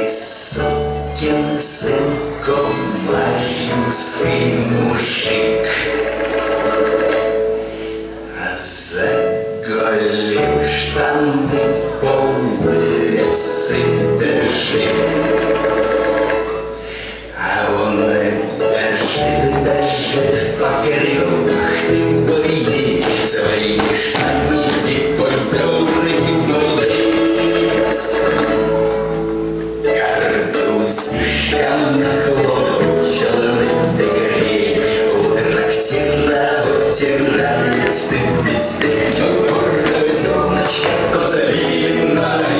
сукин сын, комаринский мужик, заголил штаны, по улице бежит. А он бежит по греху боит, свои штаны по дороге боит. Картузищами хлопчалами догоре, у трактира утирается пиздец. Городеночка Козалина.